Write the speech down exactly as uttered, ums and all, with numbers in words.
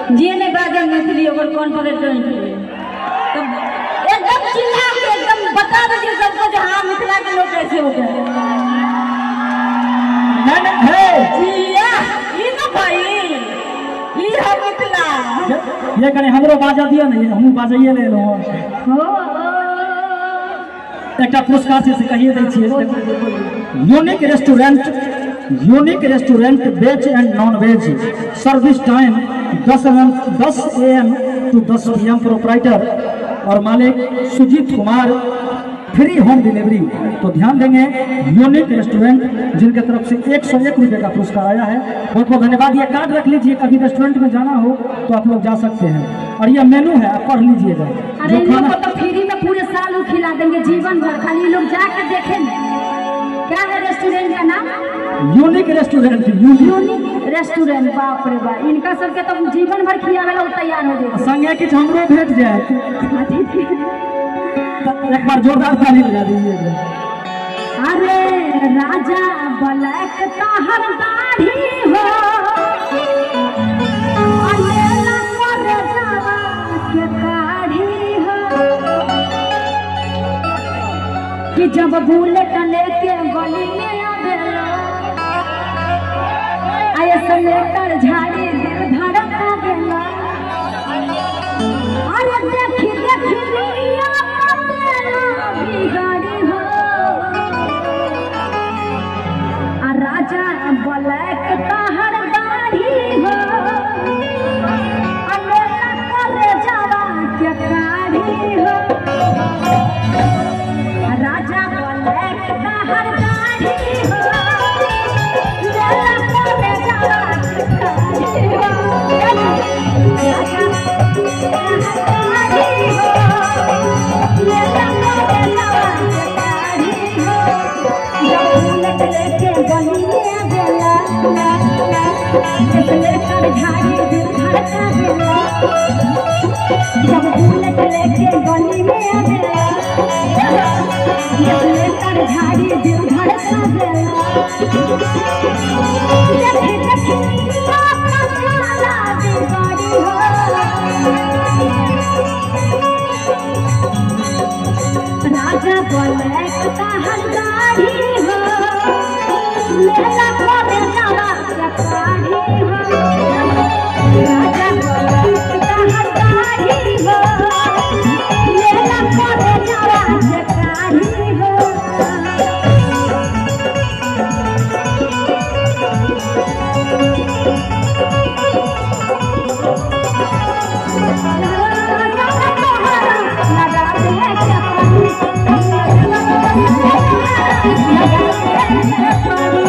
जे ने बाजे मैथिली ओकर कॉन्फिडेंस एकदम चिल्ला के एकदम बता दीजिए सबको जो हाँ मिथिला के लोग कैसे होते हैं। ये तो भाई ये है मिथिला। ये कहीं हमरो बाजा दिया नहीं हम बाजाइए ले लो। एक पुरस्कार से कहिए दै छियै unique restaurant unique restaurant veg and non veg service time दस एम दस ए एम टू दस पी एम प्रोपराइटर और मालिक Sujit Kumar free home delivery. तो ध्यान देंगे यूनिक रेस्टोरेंट जिनके तरफ से एक सौ एक रुपये का पुरस्कार आया है। बहुत बहुत धन्यवाद। ये कार्ड रख लीजिए कभी रेस्टोरेंट में जाना हो तो आप लोग जा सकते हैं और ये मेनू है आप पढ़ लीजिएगा। अरे लोग को तो फ्री में पूरे साल खिला देंगे जीवन भर खाली लोग जाकर देखें। क्या है रेस्टोरेंट का नाम? Unique restaurant. यूनिक रेस्टोरेंट बाप रे बाप इनका सबके तो जीवन भर खियावे ला तैयार हो जाए। संगे कि हमरो भेट जाए। एक बार जोरदार ताली बजा दीजिए। अरे राजा ब्लैक तहर दाढ़ी हो अलेला पर जावा के काढ़ी हो कि जब बुलेट लेके गली में आवेला आए सलेटर झाड़ी दिल धड़का देला। अरे देखी देखी रिया गाड़ी हो आ राजा ब्लैक तहर दाढ़ी हो अलेला करे जावा के काढ़ी हो। राजा ब्लैक तहर दाढ़ी हो अलेला करे जावा के काढ़ी हो। राजा लेके गली में बेला लेकर झाड़ी दिल धड़का देला। जब बुलेट लेके गली में बेला लेकर झाड़ी दिल धड़का देला। देखी देखी आपका काला बिगाड़ी हो राजा ब्लैक तहर दाढ़ी हो लेला करे जावा के काढ़ी हो। राजा ब्लैक तहर दाढ़ी हो लेला करे जावा के काढ़ी हो। लगा दे